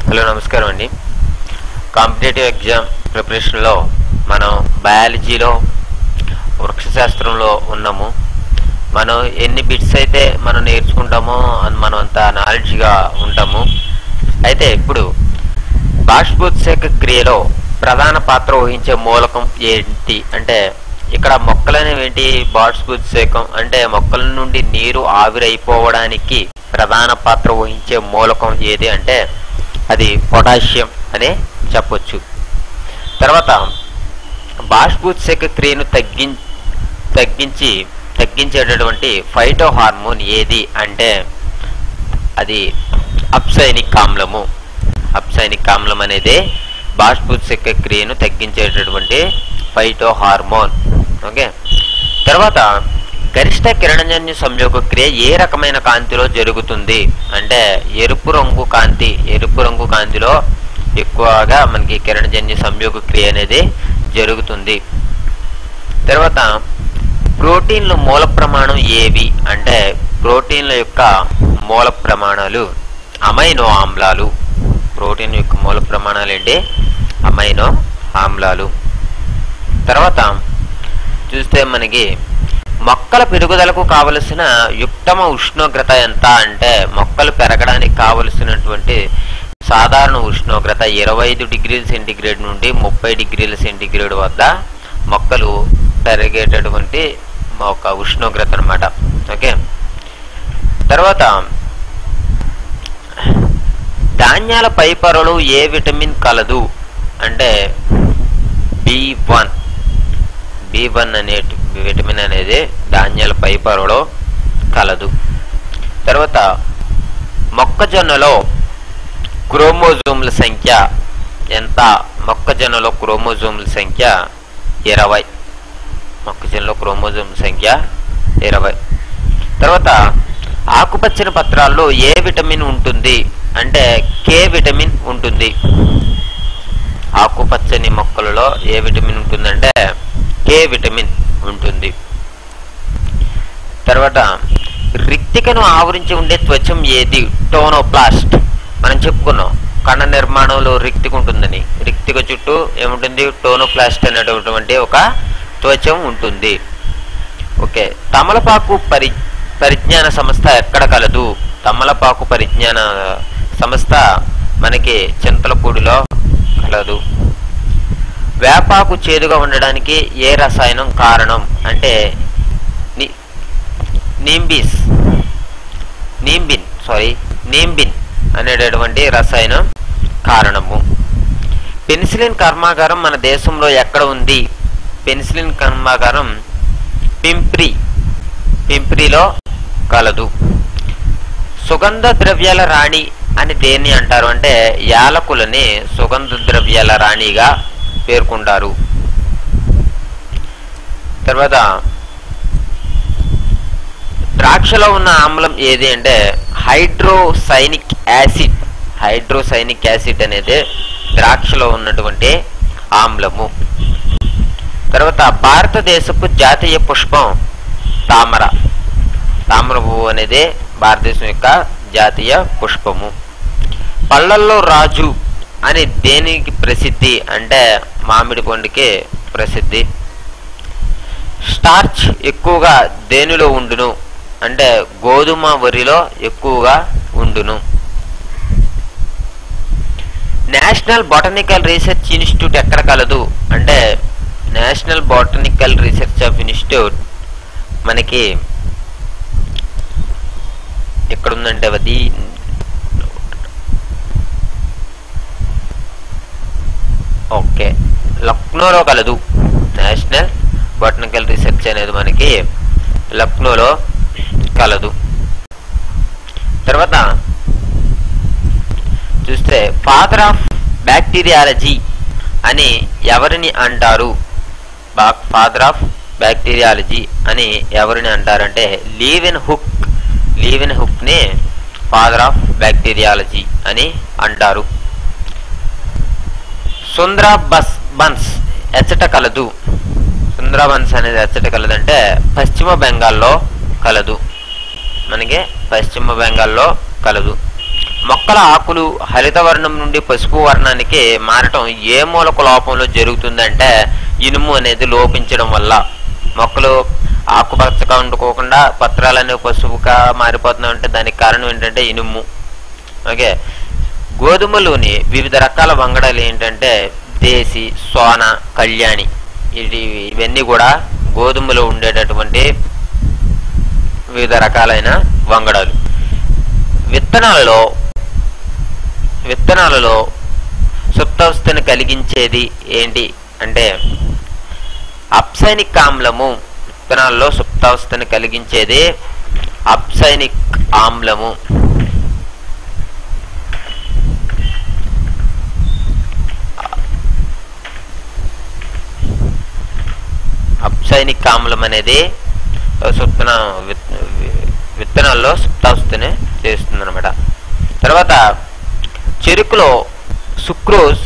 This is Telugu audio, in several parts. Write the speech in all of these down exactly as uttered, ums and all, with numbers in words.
హలో నమస్కారం అండి. కాంపిటేటివ్ ఎగ్జామ్ ప్రిపరేషన్లో మనం బయాలజీలో వృక్షశాస్త్రంలో ఉన్నాము. మనం ఎన్ని బిట్స్ అయితే మనం నేర్చుకుంటామో మనం అంత నాలెడ్జ్గా ఉంటాము. అయితే ఇప్పుడు బాష్పోత్సేక క్రియలో ప్రధాన పాత్ర వహించే మూలకం ఏంటి అంటే, ఇక్కడ మొక్కలనేవి ఏంటి, బాష్పోత్సేకం అంటే మొక్కల నుండి నీరు ఆవిరైపోవడానికి ప్రధాన పాత్ర వహించే మూలకం ఏది అంటే అది పొటాషియం అనే చెప్పొచ్చు. తర్వాత బాష్పోత్సేక క్రియను తగ్గి తగ్గించి తగ్గించేటటువంటి ఫైటో హార్మోన్ ఏది అంటే అది అప్సైనిక్ ఆమ్లము. అప్సైనిక్ ఆమ్లం అనేది బాష్పోత్సేక క్రియను తగ్గించేటటువంటి ఫైటో హార్మోన్. ఓకే, తర్వాత గరిష్ట కిరణజన్య సంయోగ క్రియ ఏ రకమైన కాంతిలో జరుగుతుంది అంటే ఎరుపు రంగు కాంతి. ఎరుపు రంగు కాంతిలో ఎక్కువగా మనకి కిరణజన్య సంయోగ క్రియ అనేది జరుగుతుంది. తర్వాత ప్రోటీన్ల మూల ప్రమాణం ఏవి అంటే ప్రోటీన్ల యొక్క మూల ప్రమాణాలు అమైనో ఆమ్లాలు. ప్రోటీన్ యొక్క మూల ప్రమాణాలు ఏంటి, అమైనో ఆమ్లాలు. తర్వాత చూస్తే మనకి మొక్కల పెరుగుదలకు కావలసిన యుక్తమ ఉష్ణోగ్రత ఎంత అంటే మొక్కలు పెరగడానికి కావలసినటువంటి సాధారణ ఉష్ణోగ్రత ఇరవై ఐదు డిగ్రీల సెంటీగ్రేడ్ నుండి ముప్పై డిగ్రీల సెంటీగ్రేడ్ వద్ద మొక్కలు పెరిగేటటువంటి ఒక ఉష్ణోగ్రత అన్నమాట. ఓకే, తర్వాత ధాన్యాల పై పొరలో ఏ విటమిన్ కలదు అంటే బి వన్. బి వన్ అనే విటమిన్ అనేది ధాన్యాల పై పొరలో కలదు. తర్వాత మొక్కజొన్నలో క్రోమోజోమ్ల సంఖ్య ఎంత? మొక్కజొన్నలో క్రోమోజోమ్ల సంఖ్య ఇరవై. మొక్కజొన్నలో క్రోమోజోమ్ల సంఖ్య ఇరవై. తర్వాత ఆకుపచ్చని పత్రాల్లో ఏ విటమిన్ ఉంటుంది అంటే కే విటమిన్ ఉంటుంది. ఆకుపచ్చని మొక్కలలో ఏ విటమిన్ ఉంటుందంటే కే విటమిన్ ఉంటుంది. తర్వాత రిక్తికను ఆవరించి ఉండే త్వచం ఏది? టోనోప్లాస్ట్. మనం చెప్పుకున్నాం కణ నిర్మాణంలో రిక్తిక ఉంటుందని. రిక్తిక చుట్టూ ఏముంటుంది, టోనోప్లాస్ట్ అనేటటువంటి ఒక త్వచం ఉంటుంది. ఓకే, తమలపాకు పరి పరిజ్ఞాన సంస్థ ఎక్కడ కలదు? తమలపాకు పరిజ్ఞాన సంస్థ మనకి చింతలపూడిలో కలదు. వేపాకు చేదుగా ఉండడానికి ఏ రసాయనం కారణం అంటే నీంబిస్ నీంబిన్ సారీ నీంబిన్ అనేటటువంటి రసాయనం కారణము. పెన్సిలిన్ కర్మాగారం మన దేశంలో ఎక్కడ ఉంది? పెన్సిలిన్ కర్మాగారం పింప్రి పింప్రిలో కలదు. సుగంధ ద్రవ్యాల రాణి అని దేన్ని అంటారు అంటే యాలకులని సుగంధ ద్రవ్యాల రాణిగా పేర్కొంటారు. తర్వాత ద్రాక్షలో ఉన్న ఆమ్లం ఏది అంటే హైడ్రోసైనిక్ యాసిడ్. హైడ్రోసైనిక్ యాసిడ్ అనేది ద్రాక్షలో ఉన్నటువంటి ఆమ్లము. తర్వాత భారతదేశపు జాతీయ పుష్పం తామర. తామర పువ్వు అనేది భారతదేశం యొక్క జాతీయ పుష్పము. పళ్ళల్లో రాజు అని దేనికి ప్రసిద్ధి అంటే మామిడి పండుకి ప్రసిద్ధి. స్టార్చ్ ఎక్కువగా దేనిలో ఉండును అంటే గోధుమ వరిలో ఎక్కువగా ఉండును. నేషనల్ బొటనికల్ రీసెర్చ్ ఇన్స్టిట్యూట్ ఎక్కడ కలదు అంటే national botanical research of institute మనకి ఎక్కడుందంటే అది ఓకే లక్నోలో కలదు. నేషనల్ బొటనికల్ రీసెర్చ్ అనేది మనకి లక్నోలో కలదు. తర్వాత చూస్తే ఫాదర్ ఆఫ్ బ్యాక్టీరియాలజీ అని ఎవరిని అంటారు? ఫాదర్ ఆఫ్ బ్యాక్టీరియాలజీ అని ఎవరిని అంటారంటే లీవెన్ హుక్. లీవెన్ హుక్ ని ఫాదర్ ఆఫ్ బ్యాక్టీరియాలజీ అని అంటారు. సుంద్రాబస్ బన్స్ ఎచ్చట కలదు? సుంద్రాబన్స్ అనేది ఎచ్చట కలదంటే పశ్చిమ బెంగాల్లో కలదు. మనకి పశ్చిమ బెంగాల్లో కలదు. మొక్కల ఆకులు హరిత వర్ణం నుండి పసుపు వర్ణానికి మారటం ఏ మూలక లోపంలో జరుగుతుందంటే ఇనుము అనేది లోపించడం వల్ల. మొక్కలు ఆకుపచ్చగా ఉండుకోకుండా పత్రాలు అనేవి పసుపుగా మారిపోతున్నాయంటే దానికి కారణం ఏంటంటే ఇనుము. ఓకే, గోధుమలోని వివిధ రకాల వంగడాలు ఏంటంటే దేశీ, సోన, కళ్యాణి. ఇది ఇవన్నీ కూడా గోధుమలో ఉండేటటువంటి వివిధ రకాలైన వంగడాలు. విత్తనాలలో విత్తనాలలో సుప్తావస్థను కలిగించేది ఏంటి అంటే అప్సైనిక్ ఆమ్లము. విత్తనాలలో సుప్తావస్థను కలిగించేది అప్సైనిక్ ఆమ్లము. అప్సైనిక్ ఆమ్లం అనేది సుప్తన విత్తనాల్లో సుప్తావస్థని చేస్తుంది అనమాట. తర్వాత చెరుకులో సుక్రోజ్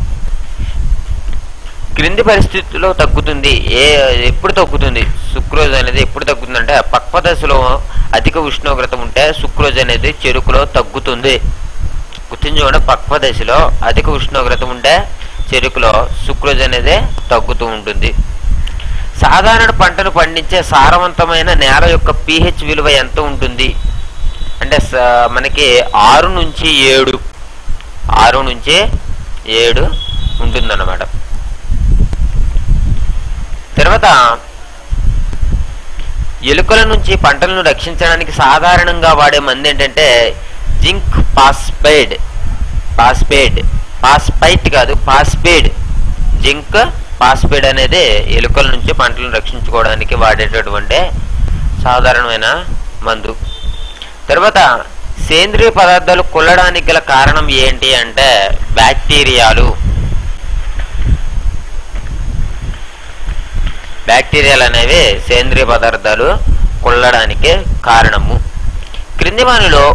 క్రింది పరిస్థితుల్లో తగ్గుతుంది. ఏ ఎప్పుడు తగ్గుతుంది సుక్రోజ్ అనేది ఎప్పుడు తగ్గుతుంది అంటే పక్వ దశలో అధిక ఉష్ణోగ్రత ఉంటే సుక్రోజ్ అనేది చెరుకులో తగ్గుతుంది. గుర్తించుకోండి, పక్వ దశలో అధిక ఉష్ణోగ్రత ఉంటే చెరుకులో సుక్రోజ్ అనేది తగ్గుతూ ఉంటుంది. సాధారణ పంటను పండించే సారవంతమైన నేల యొక్క పీహెచ్ విలువ ఎంత ఉంటుంది అంటే మనకి ఆరు నుంచి ఏడు ఆరు నుంచి ఏడు ఉంటుందన్నమాట. తర్వాత ఎలుకల నుంచి పంటలను రక్షించడానికి సాధారణంగా వాడే మందు ఏంటంటే జింక్ పాస్పైడ్ పాస్పేడ్ పాస్పైట్ కాదు పాస్పేడ్ జింక్ పాస్పేడ్ అనేది ఎలుకల నుంచి పంటలను రక్షించుకోవడానికి వాడేటటువంటి సాధారణమైన మందు. తర్వాత సేంద్రియ పదార్థాలు కుళ్ళడానికి గల కారణం ఏంటి అంటే బ్యాక్టీరియాలు. బ్యాక్టీరియాలు అనేవి సేంద్రియ పదార్థాలు కుళ్ళడానికి కారణము. క్రింది వానిలో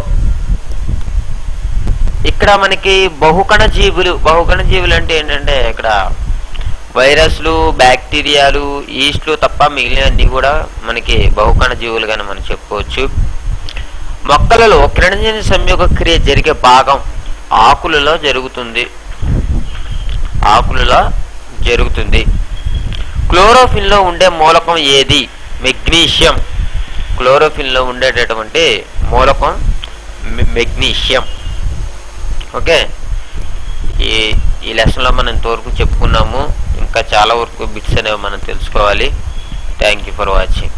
ఇక్కడ మనకి బహుకణ జీవులు బహుకణ జీవులు అంటే ఏంటంటే ఇక్కడ వైరస్లు, బ్యాక్టీరియాలు, ఈస్ట్లు తప్ప మిగిలినవన్నీ కూడా మనకి బహుకణ జీవులుగానే మనం చెప్పుకోవచ్చు. మొక్కలలో కిరణజన్య సంయోగ క్రియ జరిగే భాగం ఆకులలో జరుగుతుంది ఆకులలో జరుగుతుంది క్లోరోఫిల్లో ఉండే మూలకం ఏది? మెగ్నీషియం. క్లోరోఫిల్లో ఉండేటటువంటి మూలకం మెగ్నీషియం. ఓకే, ఈ ఈ లెసన్లో మనం ఇంతవరకు చెప్పుకున్నాము. ఇంకా చాలా వరకు బిట్స్ అనేవి మనం తెలుసుకోవాలి. Thank you for watching.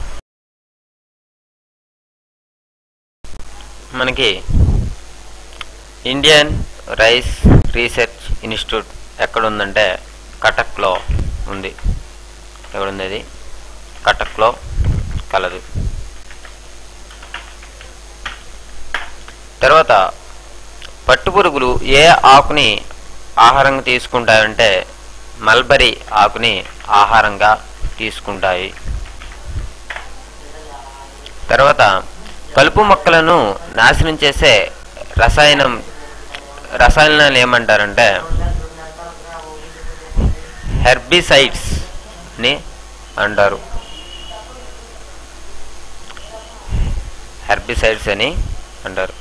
మనకి ఇండియన్ రైస్ రీసెర్చ్ ఇన్స్టిట్యూట్ ఎక్కడ ఉందంటే కటక్లో ఉంది. ఎక్కడుంది అది? కటక్లో కలదు. తర్వాత పట్టుపురుగులు ఏ ఆకుని ఆహారంగా తీసుకుంటాయంటే మల్బరీ ఆకుని ఆహారంగా తీసుకుంటాయి. తర్వాత కలుపు మొక్కలను నాశనం చేసే రసాయనం రసాయనాలు ఏమంటారంటే హెర్బిసైడ్స్ ని అంటారు. హెర్బిసైడ్స్ అని అంటారు.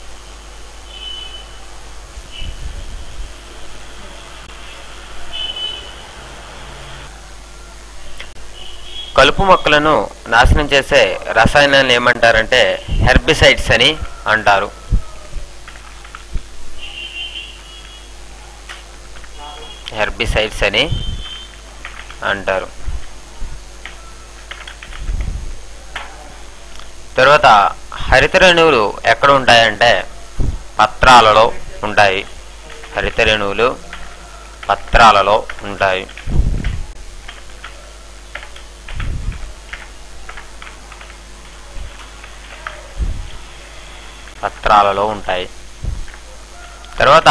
కలుపు మొక్కలను నాశనం చేసే రసాయనాలను ఏమంటారంటే హెర్బిసైడ్స్ అని అంటారు. హెర్బిసైడ్స్ అని అంటారు. తర్వాత హరిత రేణువులు ఎక్కడ ఉంటాయంటే పత్రాలలో ఉంటాయి. హరిత రేణువులు పత్రాలలో ఉంటాయి. పత్రాలలో ఉంటాయి. తర్వాత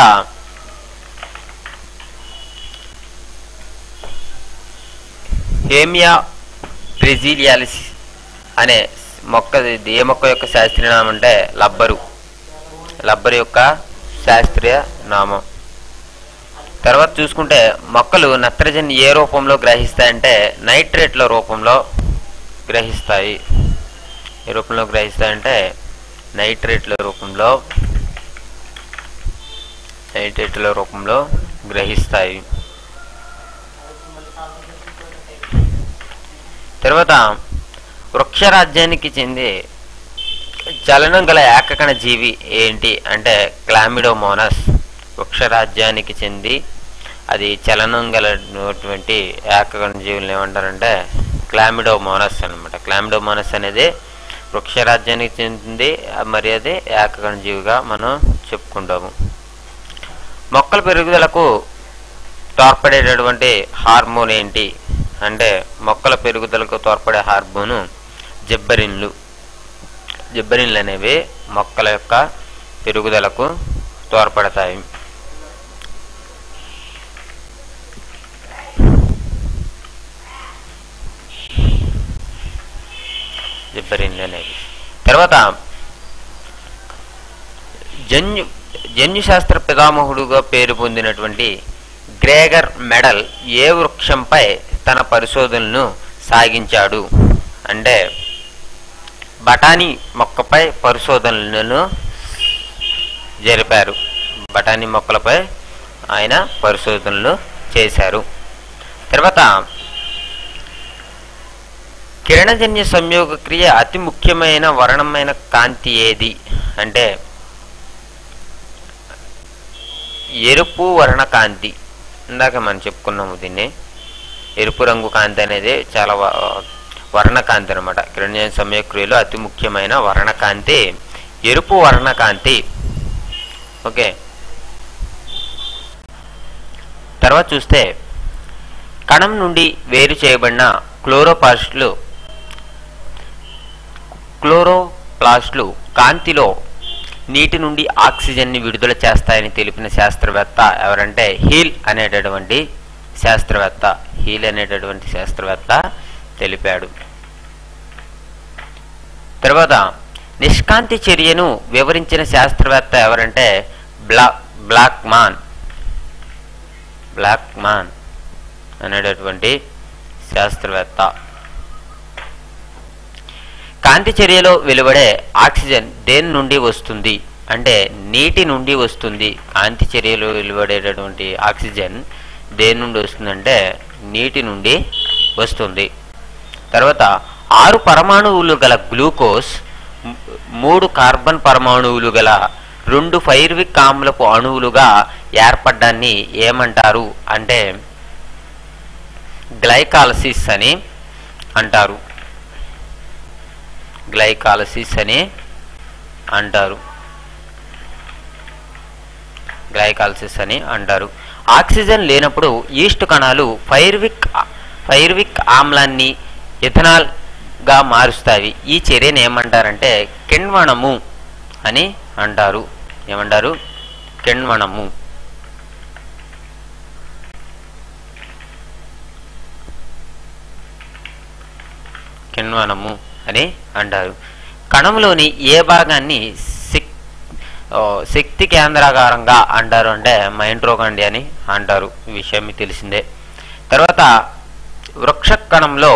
హేమియా బ్రెజిలియాలిస్ అనే మొక్క ఏ మొక్క యొక్క శాస్త్రీయ నామం అంటే లబ్బరు. లబ్బరు యొక్క శాస్త్రీయ నామం. తర్వాత చూసుకుంటే మొక్కలు నత్రజని ఏ రూపంలో గ్రహిస్తాయంటే నైట్రేట్ల రూపంలో గ్రహిస్తాయి. ఏ రూపంలో గ్రహిస్తాయంటే నైట్రేట్ల రూపంలో నైట్రేట్ల రూపంలో గ్రహిస్తాయి. తర్వాత వృక్షరాజ్యానికి చెందే చలనం గల ఏకకణ జీవి ఏంటి అంటే క్లామిడోమోనస్. వృక్షరాజ్యానికి చెంది అది చలనం గలటువంటి ఏకకణ జీవులను ఏమంటారంటే క్లామిడోమోనస్ అనమాట. క్లామిడోమోనస్ అనేది వృక్షరాజ్యానికి చెందింది, మరి అది ఏకకణ జీవిగా మనం చెప్పుకుంటాము. మొక్కల పెరుగుదలకు తోడ్పడేటటువంటి హార్మోన్ ఏంటి అంటే మొక్కల పెరుగుదలకు తోడ్పడే హార్మోను జిబ్బరిన్లు. జిబ్బరిన్లు అనేవి మొక్కల యొక్క పెరుగుదలకు తోడ్పడతాయి. జిబ్బరిన్లు అనేవి. తర్వాత జన్యు జన్యుశాస్త్ర పితామహుడుగా పేరు పొందినటువంటి గ్రేగర్ మెడల్ ఏ వృక్షంపై తన పరిశోధనలను సాగించాడు అంటే బఠానీ మొక్కపై పరిశోధనలను జరిపారు. బఠానీ మొక్కలపై ఆయన పరిశోధనలు చేశారు. తర్వాత కిరణజన్య సంయోగ క్రియ అతి ముఖ్యమైన వర్ణమైన కాంతి ఏది అంటే ఎరుపు వర్ణ కాంతి. ఇందాక మనం చెప్పుకున్నాము దీన్ని. ఎరుపు రంగు కాంతి అనేది చాలా వర్ణకాంతి అనమాట. కిరణజన్య సంయోగ క్రియలో అతి ముఖ్యమైన వర్ణకాంతి ఎరుపు వర్ణకాంతి. ఓకే, తర్వాత చూస్తే కణం నుండి వేరు చేయబడిన క్లోరోప్లాస్ట్లు క్లోరోప్లాస్ట్లు కాంతిలో నీటి నుండి ఆక్సిజన్ని విడుదల చేస్తాయని తెలిపిన శాస్త్రవేత్త ఎవరంటే హీల్ అనేటటువంటి శాస్త్రవేత్త. హీల్ అనేటటువంటి శాస్త్రవేత్త తెలిపాడు. తర్వాత నిష్కాంతి చర్యను వివరించిన శాస్త్రవేత్త ఎవరంటే బ్లా బ్లాక్ మాన్ బ్లాక్ మాన్ అనేటటువంటి శాస్త్రవేత్త. కాంతి చర్యలో వెలువడే ఆక్సిజన్ దేని నుండి వస్తుంది అంటే నీటి నుండి వస్తుంది. కాంతి చర్యలో వెలువడేటటువంటి ఆక్సిజన్ దేని నుండి వస్తుందంటే నీటి నుండి వస్తుంది. తర్వాత ఆరు పరమాణువులు గల గ్లూకోజ్ మూడు కార్బన్ పరమాణువులు గల రెండు ఫైర్విక్ ఆమ్లపు అణువులుగా ఏర్పడ్డాన్ని ఏమంటారు అంటే గ్లైకాలసిస్ అని అంటారు. గ్లైకాలసిస్ అని అంటారు గ్లైకాలసిస్ అని అంటారు. ఆక్సిజన్ లేనప్పుడు ఈస్ట్ కణాలు ఫైర్విక్ ఫైర్విక్ ఆమ్లాన్ని ఇథనాల్ గా మారుస్తాయి. ఈ చర్యను ఏమంటారంటే కిణ్వణము అని అంటారు. ఏమంటారు? కిణ్వణము. కిణ్వణము అని అంటారు. కణంలోని ఏ భాగాన్ని శక్తి కేంద్రాగారంగా అంటారు అంటే మైటోకాండ్రియా అని అంటారు. ఈ విషయం మీకు తెలిసిందే. తర్వాత వృక్ష కణంలో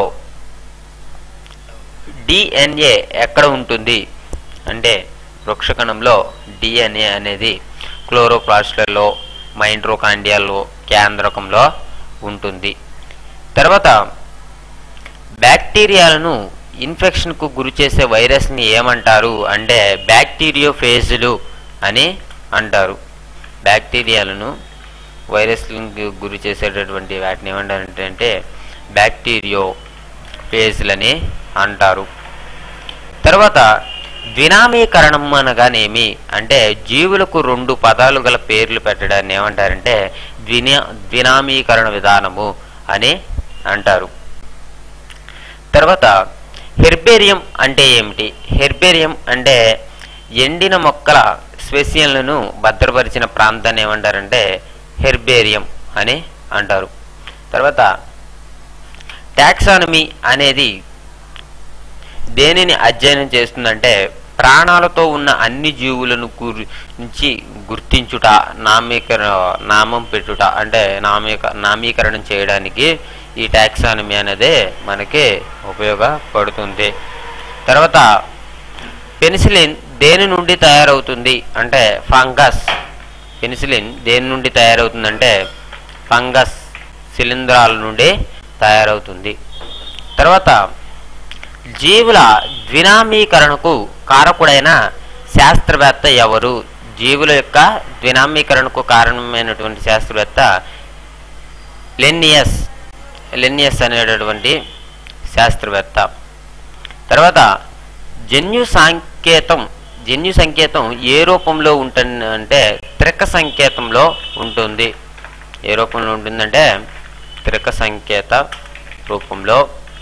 డిఎన్ఏ ఎక్కడ ఉంటుంది అంటే వృక్ష కణంలో డిఎన్ఏ అనేది క్లోరోప్లాస్ట్లలో మైటోకాండ్రియాలో కేంద్రకంలో ఉంటుంది. తర్వాత బ్యాక్టీరియాలను ఇన్ఫెక్షన్కు గురి చేసే వైరస్ని ఏమంటారు అంటే బ్యాక్టీరియోఫేజులు అని అంటారు. బ్యాక్టీరియాలను వైరస్లకు గురి చేసేటటువంటి వాటిని ఏమంటారంటే బ్యాక్టీరియోఫేజులని అంటారు. తర్వాత ద్వినామీకరణం అనగానేమి అంటే జీవులకు రెండు పదాలు గల పేర్లు పెట్టడాన్ని ఏమంటారంటే ద్వినా ద్వినామీకరణ విధానము అని అంటారు. తర్వాత హెర్బేరియం అంటే ఏమిటి? హెర్బేరియం అంటే ఎండిన మొక్కల స్పెసియన్లను భద్రపరిచిన ప్రాంతాన్ని ఏమంటారంటే హెర్బేరియం అని అంటారు. తర్వాత టాక్సానమీ అనేది దేనిని అధ్యయనం చేస్తుందంటే ప్రాణాలతో ఉన్న అన్ని జీవులను గురించి గుర్తించుట, నామీకరణ నామం పెట్టుట అంటే నామీక నామీకరణం చేయడానికి ఈ టాక్సానమీ అనేది మనకి ఉపయోగపడుతుంది. తర్వాత పెనిసిలిన్ దేని నుండి తయారవుతుంది అంటే ఫంగస్ పెనిసిలిన్ దేని నుండి తయారవుతుందంటే ఫంగస్ శిలీంధ్రాల నుండి తయారవుతుంది. తర్వాత జీవుల ద్వినామీకరణకు కారకుడైన శాస్త్రవేత్త ఎవరు? జీవుల యొక్క ద్వినామీకరణకు కారణమైనటువంటి శాస్త్రవేత్త లెన్నియస్ లెన్నియస్ అనేటటువంటి శాస్త్రవేత్త. తర్వాత జన్యు సంకేతం జన్యు సంకేతం ఏ రూపంలో ఉంటుందంటే త్రిక సంకేతంలో ఉంటుంది. ఏ రూపంలో ఉంటుందంటే త్రిక సంకేత రూపంలో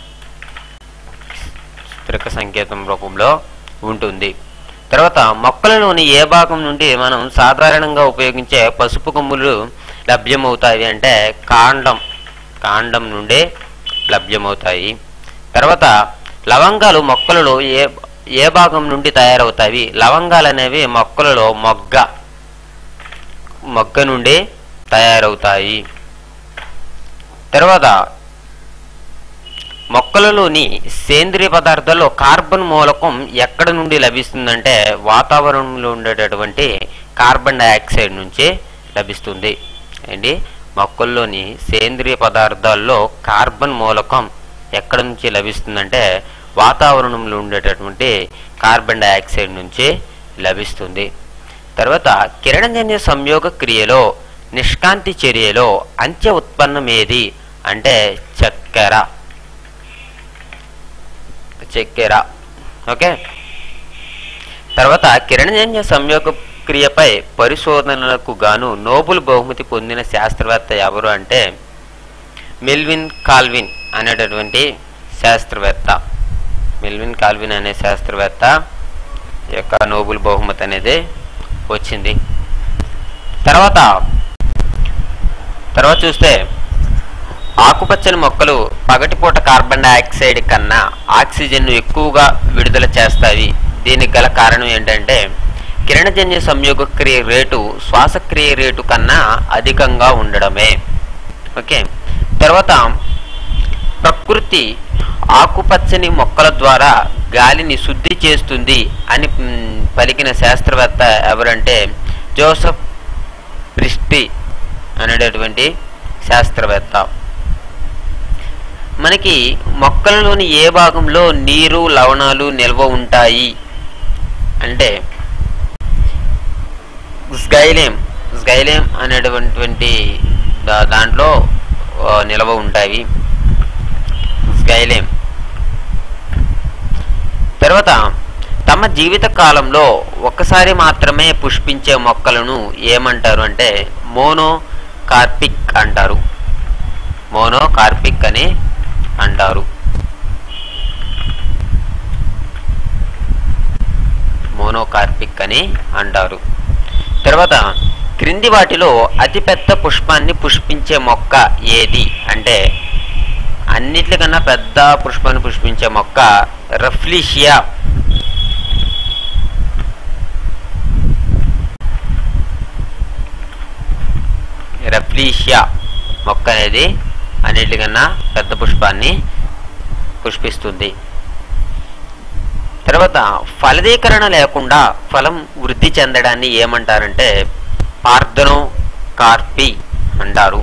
త్రిక సంకేతం రూపంలో ఉంటుంది. తర్వాత మొక్కలలోని ఏ భాగం నుండి మనం సాధారణంగా ఉపయోగించే పసుపు కొమ్ములు లభ్యమవుతాయి అంటే కాండం కాండం నుండి లభ్యమవుతాయి. తర్వాత లవంగాలు మొక్కలలో ఏ ఏ భాగం నుండి తయారవుతాయి? లవంగాలు అనేవి మొక్కలలో మొగ్గ మొగ్గ నుండి తయారవుతాయి. తర్వాత మొక్కలలోని సేంద్రియ పదార్థాల్లో కార్బన్ మూలకం ఎక్కడ నుండి లభిస్తుందంటే వాతావరణంలో ఉండేటటువంటి కార్బన్ డైఆక్సైడ్ నుంచి లభిస్తుంది. ఏంటి మొక్కల్లోని సేంద్రియ పదార్థాల్లో కార్బన్ మూలకం ఎక్కడ నుంచి లభిస్తుందంటే వాతావరణంలో ఉండేటటువంటి కార్బన్ డైఆక్సైడ్ నుంచి లభిస్తుంది. తర్వాత కిరణజన్య సంయోగ క్రియలో నిష్కాంతి చర్యలో అంత్య ఉత్పన్నం ఏది అంటే చక్కెర చక్కెర ఓకే. తర్వాత కిరణజన్య సంయోగ క్రియపై పరిశోధనలకు గాను నోబెల్ బహుమతి పొందిన శాస్త్రవేత్త ఎవరు అంటే మెల్విన్ కాల్విన్ అనేటటువంటి శాస్త్రవేత్త. మెల్విన్ కాల్విన్ అనే శాస్త్రవేత్త యొక్క నోబెల్ బహుమతి అనేది వచ్చింది. తర్వాత తర్వాత చూస్తే ఆకుపచ్చని మొక్కలు పగటిపూట కార్బన్ డైఆక్సైడ్ కన్నా ఆక్సిజన్ను ఎక్కువగా విడుదల చేస్తాయి. దీనికి గల కారణం ఏంటంటే కిరణజన్య సంయోగ క్రియ రేటు శ్వాసక్రియ రేటు కన్నా అధికంగా ఉండడమే. ఓకే. తర్వాత ప్రకృతి ఆకుపచ్చని మొక్కల ద్వారా గాలిని శుద్ధి చేస్తుంది అని పలికిన శాస్త్రవేత్త ఎవరంటే జోసెఫ్ ప్రిస్టీ అనేటటువంటి శాస్త్రవేత్త. మనకి మొక్కలలోని ఏ భాగంలో నీరు లవణాలు నిల్వ ఉంటాయి అంటే స్గైలేం స్గైలేం అనేటటువంటి దాంట్లో నిల్వ ఉంటాయి. స్గైలేం. తర్వాత తమ జీవిత కాలంలో ఒక్కసారి మాత్రమే పుష్పించే మొక్కలను ఏమంటారు అంటే మోనోకార్పిక్ అంటారు. మోనోకార్పిక్ అని అంటారు. మోనోకార్పిక్ అని అంటారు. తర్వాత క్రింది వాటిలో అతిపెద్ద పుష్పాన్ని పుష్పించే మొక్క ఏది అంటే అన్నిటికన్నా పెద్ద పుష్పాన్ని పుష్పించే మొక్క రఫ్లీషియా. రఫ్లీషియా మొక్క అనేది అన్నిటికన్నా పెద్ద పుష్పాన్ని పుష్పిస్తుంది. తర్వాత ఫలదీకరణ లేకుండా ఫలం వృద్ధి చెందడాన్ని ఏమంటారంటే పార్థనోకార్పీ అంటారు.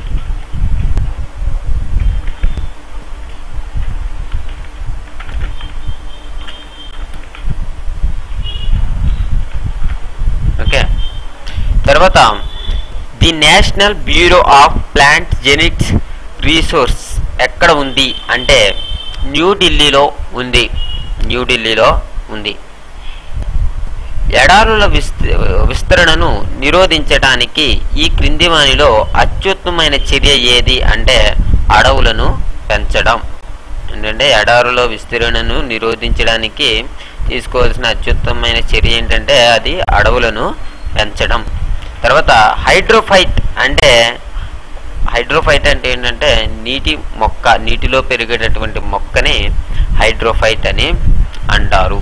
ఓకే. తర్వాత the national bureau of plant genetics resource ఎక్కడ ఉంది అంటే న్యూఢిల్లీలో ఉంది. న్యూఢిల్లీలో ఉంది. ఎడారుల విస్తరణను నిరోధించడానికి ఈ క్రింది వానిలో అత్యుత్తమైన చర్య ఏది అంటే అడవులను పెంచడం. ఏంటంటే ఎడారుల విస్తరణను నిరోధించడానికి తీసుకోవాల్సిన అత్యుత్తమైన చర్య ఏంటంటే అది అడవులను పెంచడం. తర్వాత హైడ్రోఫైట్ అంటే హైడ్రోఫైట్ అంటే ఏంటంటే నీటి మొక్క, నీటిలో పెరిగేటటువంటి మొక్కని హైడ్రోఫైట్ అని అంటారు.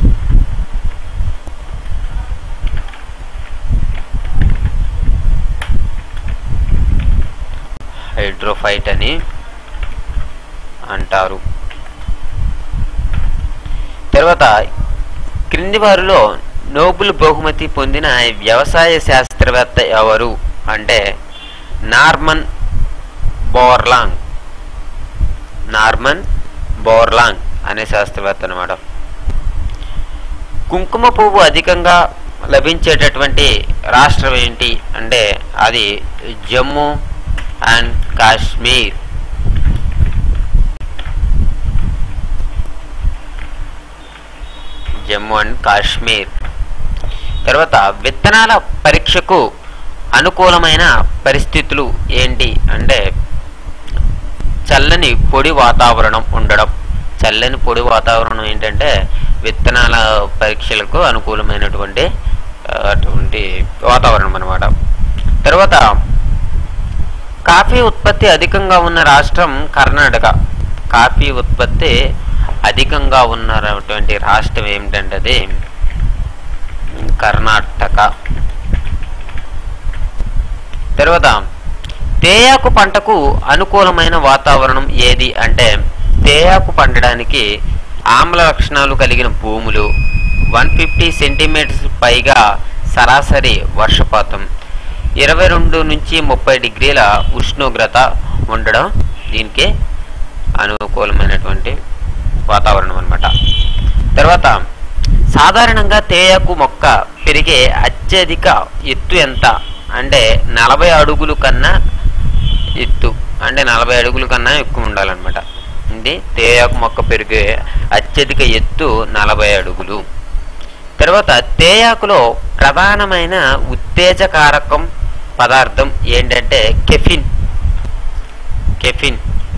హైడ్రోఫైట్ అని అంటారు. తర్వాత క్రింది వారిలో నోబెల్ బహుమతి పొందిన వ్యవసాయ శాస్త్రవేత్త ఎవరు అంటే నార్మన్ బోర్లాంగ్. నార్మన్ బోర్లాంగ్ అనే శాస్త్రవేత్త అన్నమాట. కుంకుమ పువ్వు అధికంగా లభించేటటువంటి రాష్ట్రం ఏంటి అంటే అది జమ్మూ అండ్ కాశ్మీర్. జమ్మూ అండ్ కాశ్మీర్. తర్వాత విత్తనాల పరీక్షకు అనుకూలమైన పరిస్థితులు ఏంటి అంటే చల్లని పొడి వాతావరణం ఉండడం. చల్లని పొడి వాతావరణం ఏంటంటే విత్తనాల పరీక్షలకు అనుకూలమైనటువంటి అటువంటి వాతావరణం అన్నమాట. తర్వాత కాఫీ ఉత్పత్తి అధికంగా ఉన్న రాష్ట్రం కర్ణాటక. కాఫీ ఉత్పత్తి అధికంగా ఉన్నటువంటి రాష్ట్రం ఏమిటంటే అది కర్ణాటక. తర్వాత తేయాకు పంటకు అనుకూలమైన వాతావరణం ఏది అంటే తేయాకు పండడానికి ఆమ్ల లక్షణాలు కలిగిన భూములు, వన్ ఫిఫ్టీ సెంటీమీటర్స్ పైగా సరాసరి వర్షపాతం, ఇరవై రెండు నుంచి ముప్పై డిగ్రీల ఉష్ణోగ్రత ఉండడం దీనికి అనుకూలమైనటువంటి వాతావరణం అన్నమాట. తర్వాత సాధారణంగా తేయాకు మొక్క పెరిగే అత్యధిక ఎత్తు ఎంత అంటే నలభై అడుగుల కన్నా ఎత్తు అంటే నలభై అడుగుల కన్నా ఎక్కువ ఉండాలన్నమాట. ఇది తేయాకు మొక్క పెరిగే అత్యధిక ఎత్తు నలభై అడుగులు. తర్వాత తేయాకులో ప్రధానమైన ఉత్తేజకారకం పదార్థం ఏంటంటే కెఫిన్. కెఫిన్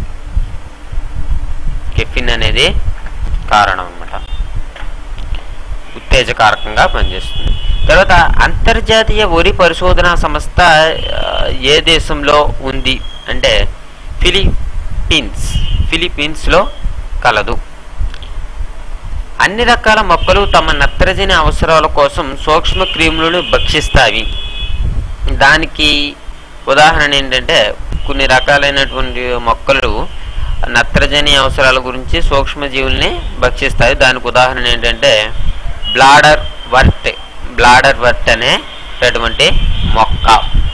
కెఫిన్ అనేది కారణం అన్నమాట, ఉత్తేజకారకంగా పనిచేస్తుంది. తర్వాత అంతర్జాతీయ వరి పరిశోధనా సంస్థ ఏ దేశంలో ఉంది అంటే ఫిలిప్పీన్స్. ఫిలిప్పీన్స్లో కలదు. అన్ని రకాల మొక్కలు తమ నత్రజని అవసరాల కోసం సూక్ష్మ క్రిములను భక్షిస్తాయి. దానికి ఉదాహరణ ఏంటంటే కొన్ని రకాలైనటువంటి మొక్కలు నత్రజని అవసరాల గురించి సూక్ష్మజీవుల్ని భక్షిస్తాయి. దానికి ఉదాహరణ ఏంటంటే బ్లాడర్ వర్ట్. బ్లాడర్ వర్ట్ అనేటటువంటి మొక్క.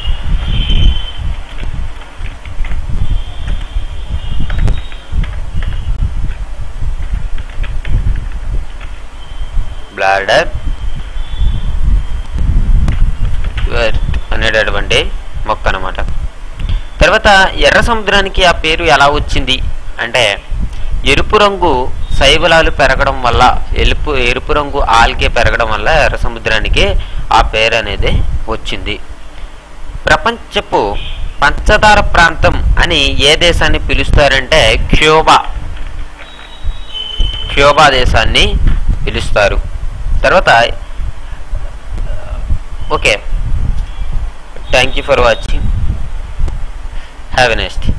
బ్లాడర్ వర్ట్ అనేటటువంటి మొక్క అన్నమాట. తర్వాత ఎర్ర సముద్రానికి ఆ పేరు ఎలా వచ్చింది అంటే ఎరుపు రంగు శైవలాలు పెరగడం వల్ల, ఎలుపు ఎరుపు రంగు ఆల్గే పెరగడం వల్ల ఎర్ర సముద్రానికి ఆ పేరు అనేది వచ్చింది. ప్రపంచపు పంచదార ప్రాంతం అని ఏ దేశాన్ని పిలుస్తారంటే క్యూబా. క్యూబా దేశాన్ని పిలుస్తారు. తర్వాత okay, thank you for watching. Have a nice day.